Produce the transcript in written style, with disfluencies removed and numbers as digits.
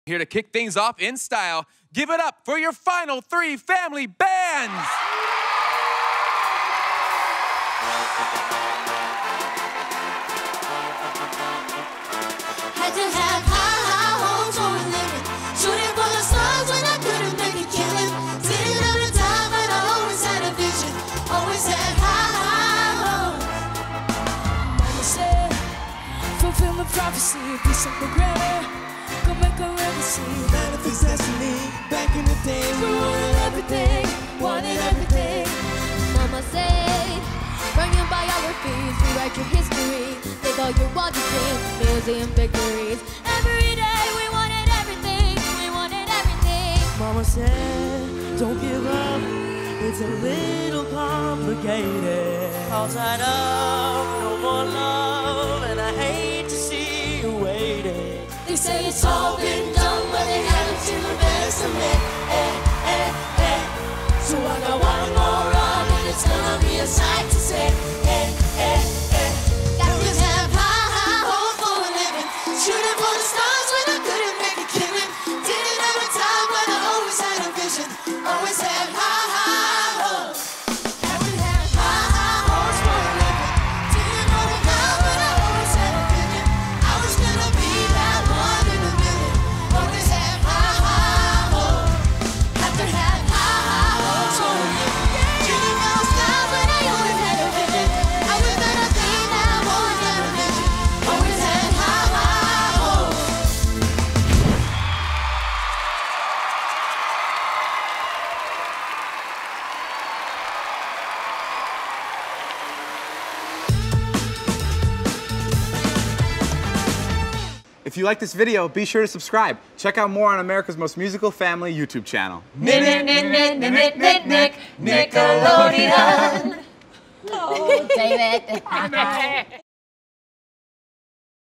Here to kick things off in style, give it up for your final three family bands. Had to have high hopes for a living, shooting for the stars when I couldn't make a killing. Sitting on the top, but I always had a vision, always had high hopes. Mama said, fulfill my prophecy, be something greater, go make a legacy. Manifest destiny, back in the day We wanted everything, wanted everything. Mama said, burn your biographies, rewrite your history, live all your wildest dreams, museum victories. Every day we wanted everything, we wanted everything. Mama said, don't give up, it's a little complicated. All tied up, no more love, and I hate to see you waiting. They say it's all been done, but they haven't seen the best of me. So I got one more run, and it's gonna be a sight to see. Got to have high hopes for a living, shooting for the stars when I couldn't make a killing. Didn't have a time, but I always had a vision, always had high hopes. Got to have high hopes for a living, didn't know the how, but I always had a vision. I was gonna be that one in a million, always had high hopes. Got to have high hopes for a living, didn't know the stars, but I always had a vision. I was gonna be that one in a million, always had high hopes. If you like this video, be sure to subscribe. Check out more on America's most musical family YouTube channel. Nickelodeon. Oh, David.